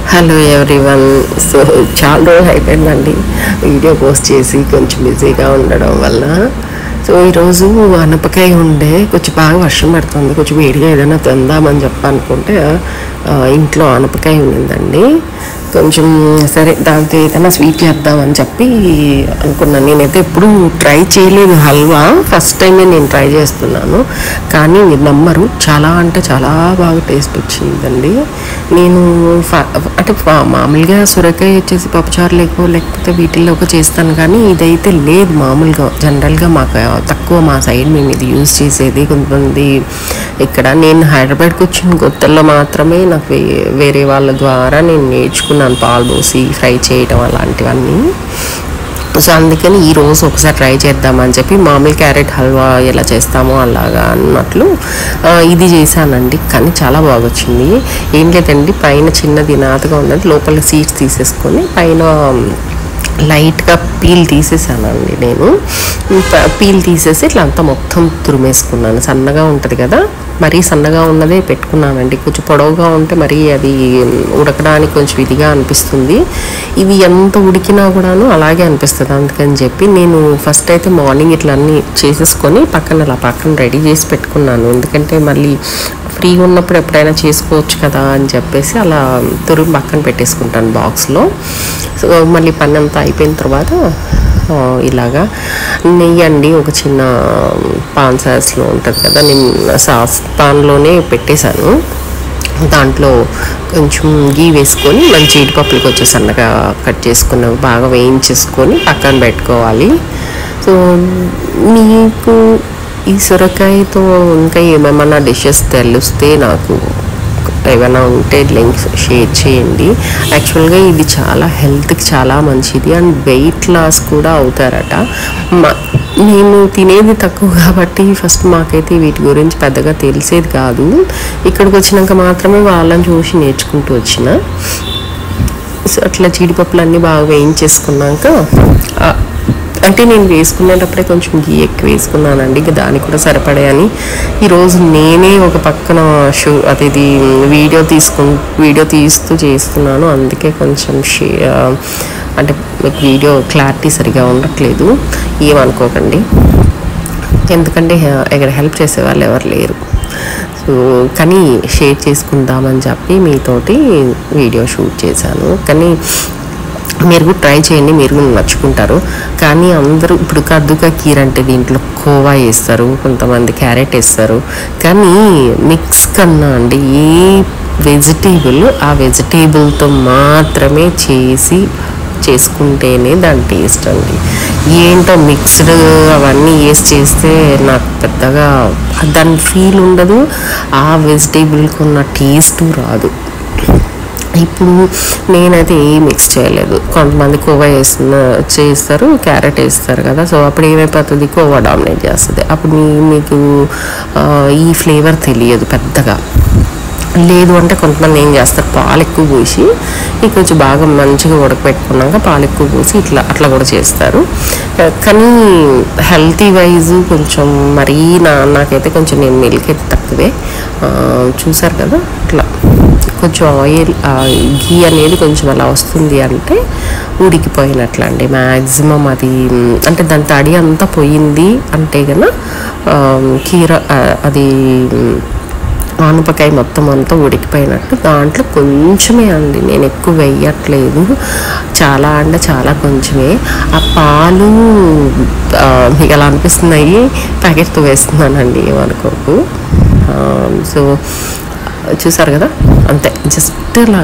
Hello everyone. So చాలా రోజులు అయిపోయిందండి వీడియో పోస్ట్ చేసి, కొంచెం బిజీగా ఉండడం వల్ల. సో ఈరోజు అనపకాయ ఉండే, కొంచెం బాగా వర్షం పడుతుంది, కొంచెం వేడిగా ఏదైనా తిందామని చెప్పనుకుంటే ఇంట్లో అనపకాయ ఉండిందండి. కొంచెం సరే దాంతో ఏదైనా స్వీట్ చేద్దామని చెప్పి అనుకున్నాను. నేనైతే ఎప్పుడూ ట్రై చేయలేదు హల్వా, ఫస్ట్ టైమే నేను ట్రై చేస్తున్నాను. కానీ మీరు నమ్మరు, చాలా అంటే చాలా బాగా టేస్ట్ వచ్చిందండి. నేను అంటే మామూలుగా సొరకాయ వచ్చేసి పప్పుచారు లేకపోతే వీటిల్లోకి చేస్తాను, కానీ ఇదైతే లేదు. మామూలుగా జనరల్గా మాకు తక్కువ, మా సైడ్ మేము ఇది యూజ్ చేసేది. కొంతమంది ఇక్కడ నేను హైదరాబాద్కి వచ్చిన కొత్తల్లో మాత్రమే నాకు వేరే వాళ్ళ ద్వారా నేను నేర్చుకున్నాను పాలు పోసి ఫ్రై చేయడం అలాంటివన్నీ. సో అందుకని ఈరోజు ఒకసారి ట్రై చేద్దామని చెప్పి మామూలు క్యారెట్ హల్వా ఎలా చేస్తామో అలాగా అన్నట్లు ఇది చేశానండి. కానీ చాలా బాగా వచ్చింది. ఏం లేదండి, పైన చిన్నది నాతగా ఉన్నది, లోపల సీడ్స్ తీసేసుకొని పైన లైట్గా పీల్ తీసేసానండి. నేను పీల్ తీసేసి ఇట్లా అంతా మొత్తం తురిమేసుకున్నాను. సన్నగా ఉంటుంది కదా, మరీ సన్నగా ఉన్నదే పెట్టుకున్నానండి. కొంచెం పొడవుగా ఉంటే మరీ అది ఉడకడానికి కొంచెం ఇదిగా అనిపిస్తుంది. ఇది ఎంత ఉడికినా కూడాను అలాగే అనిపిస్తుంది. అందుకని చెప్పి నేను ఫస్ట్ అయితే మార్నింగ్ ఇట్లా అన్నీ చేసేసుకొని పక్కన రెడీ చేసి పెట్టుకున్నాను. ఎందుకంటే మళ్ళీ ఫ్రీగా ఉన్నప్పుడు ఎప్పుడైనా చేసుకోవచ్చు కదా అని చెప్పేసి అలా తురిమి పక్కన పెట్టేసుకుంటాను బాక్స్లో. సో మళ్ళీ పని అంతా అయిపోయిన తర్వాత ఇలాగా నెయ్యి అండి, ఒక చిన్న పాన్ సాస్లో ఉంటుంది కదా, నేను సాస్ పాన్లోనే పెట్టేశాను. దాంట్లో కొంచెం గీ వేసుకొని మంచి జీడిపప్పులకి వచ్చి సన్నగా కట్ చేసుకున్నవి బాగా వేయించేసుకొని పక్కన పెట్టుకోవాలి. సో మీకు ఈ సొరకాయతో ఇంకా ఏమేమన్నా డిషెస్ తెలిస్తే నాకు ఏమైనా ఉంటే లింక్స్ షేర్ చేయండి. యాక్చువల్గా ఇది చాలా హెల్త్కి చాలా మంచిది అండ్ వెయిట్ లాస్ కూడా అవుతారట. నేను తినేది తక్కువ కాబట్టి ఫస్ట్ మాకైతే వీటి గురించి పెద్దగా తెలిసేది కాదు. ఇక్కడికి వచ్చినాక మాత్రమే వాళ్ళని చూసి నేర్చుకుంటూ వచ్చిన. సో అట్లా జీడిపప్పులు అన్నీ బాగా వేయించేసుకున్నాక, అంటే నేను వేసుకునేటప్పుడే కొంచెం గీ ఎక్కువ వేసుకున్నానండి, దానికి కూడా సరిపడే అని. ఈరోజు నేనే ఒక పక్కన అది వీడియో తీస్తూ చేస్తున్నాను. అందుకే కొంచెం అంటే వీడియో క్లారిటీ సరిగా ఉండట్లేదు, ఏమనుకోకండి. ఎందుకంటే ఇక్కడ హెల్ప్ చేసే వాళ్ళు ఎవరు లేరు. సో కానీ షేర్ చేసుకుందామని చెప్పి మీతోటి వీడియో షూట్ చేశాను. కానీ మీరు కూడా ట్రై చేయండి, మీరు కూడా నచ్చుకుంటారు. కానీ అందరూ ఇప్పుడు కద్దుకా కీర్ అంటే దీంట్లో కోవా వేస్తారు, కొంతమంది క్యారెట్ వేస్తారు. కానీ మిక్స్ కన్నా అండి ఏ వెజిటేబుల్ ఆ వెజిటేబుల్తో మాత్రమే చేసుకుంటేనే దాని టేస్ట్ అండి. ఏంటో మిక్స్డ్ అవన్నీ వేసి చేస్తే నాకు పెద్దగా దాని ఫీల్ ఉండదు, ఆ వెజిటేబుల్కి ఉన్న టేస్ట్ రాదు. ఇప్పుడు నేనైతే ఏం మిక్స్ చేయలేదు. కొంతమంది కోవా చేస్తారు, క్యారెట్ వేస్తారు కదా. సో అప్పుడు ఏమైపోతుంది, కోవా డామినేట్ చేస్తుంది. అప్పుడు మీకు ఈ ఫ్లేవర్ తెలియదు పెద్దగా. లేదు అంటే కొంతమంది ఏం చేస్తారు, పాలు ఎక్కువ పోసి కొంచెం బాగా మంచిగా ఉడకపెట్టుకున్నాక పాలు ఎక్కువ పోసి అట్లా కూడా చేస్తారు. కానీ హెల్తీ వైజ్ కొంచెం మరీ నాకైతే కొంచెం నేను మిల్క్ అయితే తక్కువే. చూసారు కదా, అట్లా కొంచెం ఆయిల్ ఘీ అనేది కొంచెం అలా వస్తుంది అంటే ఉడికిపోయినట్లు అండి. మ్యాక్సిమం అది అంటే దాని తడి అంతా పోయింది అంటే కన్నా అది ఆనపకాయ మొత్తం అంతా ఉడికిపోయినట్టు. దాంట్లో కొంచెమే అండి, నేను ఎక్కువ వేయట్లేదు, చాలా అంటే చాలా కొంచెమే. ఆ పాలు మీకు ఎలా అనిపిస్తున్నాయి, ప్యాకెట్తో వేస్తున్నానండి, ఏమనుకోకు. సో చూసారు కదా, అంతే. జస్ట్ ఇలా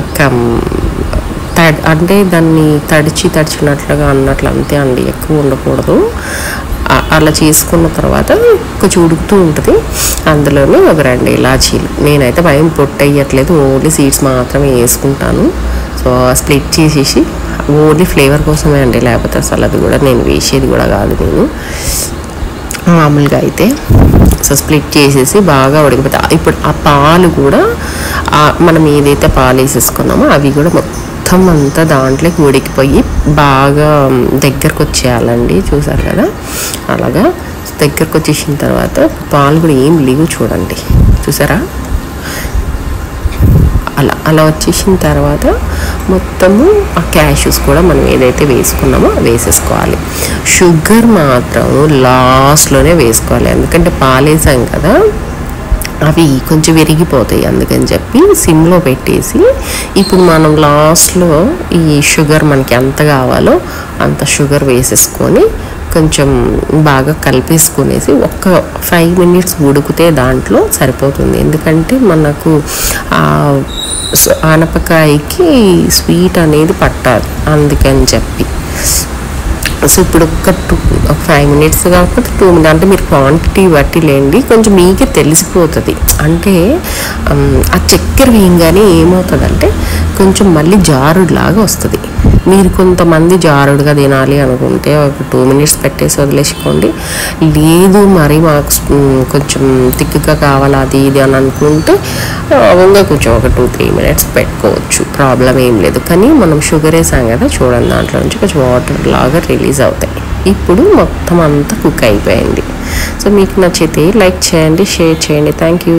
అంటే దాన్ని తడిచినట్లుగా అన్నట్లు అంతే అండి, ఎక్కువ ఉండకూడదు. అలా చేసుకున్న తర్వాత కొంచెం ఉడుకుతూ ఉంటుంది. అందులోనే ఒక 2 ఇలాచీలు, నేనైతే భయం పొట్టు వేయట్లేదు, ఓన్లీ సీడ్స్ మాత్రమే వేసుకుంటాను. సో స్ప్లిట్ చేసేసి ఓన్లీ ఫ్లేవర్ కోసమే అండి, లేకపోతే అసలు అది కూడా నేను వేసేది కూడా కాదు నేను మామూలుగా అయితే. సో స్ప్లిట్ చేసేసి బాగా ఉడికిపోతే ఇప్పుడు ఆ పాలు కూడా మనం ఏదైతే పాలు వేసేసుకున్నామో అవి కూడా మొత్తం అంతా దాంట్లోకి ఉడికిపోయి బాగా దగ్గరకు వచ్చేయాలండి. చూసారు కదా, అలాగా దగ్గరకు వచ్చేసిన తర్వాత పాలు కూడా ఏం లేవు చూడండి, చూసారా. అలా వచ్చేసిన తర్వాత మొత్తము ఆ క్యాష్యూస్ కూడా మనం ఏదైతే వేసుకున్నామో వేసేసుకోవాలి. షుగర్ మాత్రం లాస్ట్లోనే వేసుకోవాలి, ఎందుకంటే పాలేసాం కదా, అవి కొంచెం విరిగిపోతాయి. అందుకని చెప్పి సిమ్లో పెట్టేసి ఇప్పుడు మనం లాస్ట్లో ఈ షుగర్ మనకి ఎంత కావాలో అంత షుగర్ వేసేసుకొని కొంచెం బాగా కలిపేసుకునేసి ఒక్క 5 minutes ఉడికితే దాంట్లో సరిపోతుంది. ఎందుకంటే మనకు ఆనపకాయకి స్వీట్ అనేది పట్టాలి, అందుకని చెప్పి. సో ఇప్పుడు ఒక 5 minutes కాకపోతే 2 minutes, అంటే మీరు క్వాంటిటీ బట్టి లేండి, కొంచెం మీకే తెలిసిపోతుంది. అంటే ఆ చక్కెర వేయంగానే ఏమవుతుందంటే కొంచెం మళ్ళీ జారుడులాగా వస్తుంది. మీరు కొంతమంది జారుడుగా తినాలి అనుకుంటే ఒక 2 minutes పెట్టేసి వదిలేసుకోండి. లేదు మరి మాకు కొంచెం థిక్గా కావాలి అది ఇది అని అనుకుంటే ఇంకా కొంచెం ఒక 2-3 minutes పెట్టుకోవచ్చు, ప్రాబ్లం ఏం లేదు. కానీ మనం షుగర్ వేసాం కదా, చూడండి దాంట్లో నుంచి కొంచెం వాటర్ లాగా రిలీజ్ అవుతాయి. ఇప్పుడు మొత్తం అంతా కుక్ అయిపోయింది. సో మీకు నచ్చితే లైక్ చేయండి, షేర్ చేయండి. Thank you.